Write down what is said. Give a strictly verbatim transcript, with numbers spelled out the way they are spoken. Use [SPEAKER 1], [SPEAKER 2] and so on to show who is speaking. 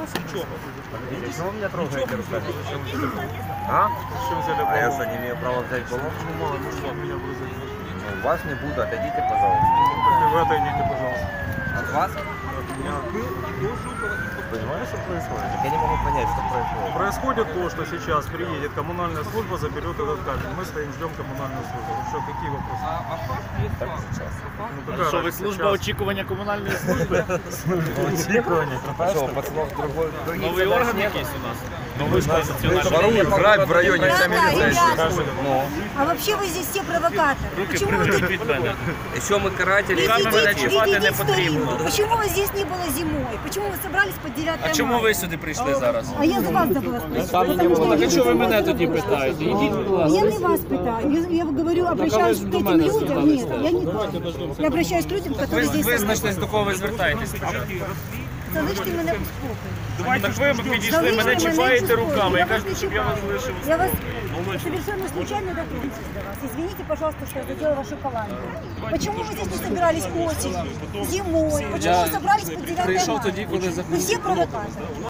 [SPEAKER 1] вопрос в чем?
[SPEAKER 2] Подождите, что вы меня трогаете, Руслан?
[SPEAKER 3] А?
[SPEAKER 1] Чем взяли
[SPEAKER 3] А я
[SPEAKER 1] баллон?
[SPEAKER 3] что, не имею права взять баллон?
[SPEAKER 1] Ну мало, ну что, от меня брызгать.
[SPEAKER 3] Ну, вас не буду, отойдите, пожалуйста.
[SPEAKER 1] Так и вы отойдите, пожалуйста.
[SPEAKER 3] От вас?
[SPEAKER 1] От меня.
[SPEAKER 3] Понимаешь, что происходит? Я не могу понять, что происходит.
[SPEAKER 1] Происходит то, что сейчас приедет коммунальная служба, заберет этот камень. Мы стоим, ждем коммунальную службу. Ну что, какие вопросы?
[SPEAKER 3] Так сейчас.
[SPEAKER 1] Ну, какая
[SPEAKER 4] Що ви
[SPEAKER 1] разница
[SPEAKER 4] служба
[SPEAKER 1] сейчас?
[SPEAKER 4] очікування комунальної служби?
[SPEAKER 3] Очікування. Что, пацанов другой, других
[SPEAKER 4] Новий
[SPEAKER 3] задач
[SPEAKER 4] орган
[SPEAKER 3] нет?
[SPEAKER 4] якийсь у нас? Новий стаціонарний.
[SPEAKER 3] Воруют, грабь в районе,
[SPEAKER 5] Да,
[SPEAKER 3] сами
[SPEAKER 5] да,
[SPEAKER 3] не
[SPEAKER 5] ребята.
[SPEAKER 3] Ну.
[SPEAKER 5] А вообще вы здесь все провокаторы.
[SPEAKER 4] Руки
[SPEAKER 5] Почему вы
[SPEAKER 4] приберіть
[SPEAKER 5] тут
[SPEAKER 4] від мене.
[SPEAKER 3] Еще мы каратели.
[SPEAKER 5] Везде
[SPEAKER 4] Камеру мене
[SPEAKER 5] дети,
[SPEAKER 4] чіпати
[SPEAKER 5] везде
[SPEAKER 4] не
[SPEAKER 5] дети
[SPEAKER 4] потрібно.
[SPEAKER 5] стоим? Почему вас здесь не было зимой? Почему вы собрались под девятое
[SPEAKER 4] А чому
[SPEAKER 5] мая?
[SPEAKER 4] ви сюди прийшли зараз?
[SPEAKER 5] А я за вас забыла спросить.
[SPEAKER 4] Там не було. Так а чого ви мене тоді питаєте? Ідіть, будь ласка.
[SPEAKER 5] Я не вас питаю. Я, я говорю, обращаюсь к этим людям. Нет, я не Я обращаюсь к людям, которые
[SPEAKER 4] Ви
[SPEAKER 5] здесь
[SPEAKER 4] визначтесь, до кого ви звертаєтесь спочатку.
[SPEAKER 5] Залиште мене в спокої.
[SPEAKER 4] Так ви підійшли,
[SPEAKER 5] Залиште
[SPEAKER 4] мене
[SPEAKER 5] в
[SPEAKER 4] чіпаєте
[SPEAKER 5] спокої.
[SPEAKER 4] руками. Я
[SPEAKER 5] вас
[SPEAKER 4] кажу,
[SPEAKER 5] не
[SPEAKER 4] щоб я вас
[SPEAKER 5] чіпаю.
[SPEAKER 4] лишив.
[SPEAKER 5] Я вас совершенно случайно дотронулась до вас. Извините, пожалуйста, что я задела вашу паланку. Почему вы здесь не собирались осенью, зимой? Почему вы собрались под девятое мая?
[SPEAKER 4] тоді, коли
[SPEAKER 5] Вы все провокаторы.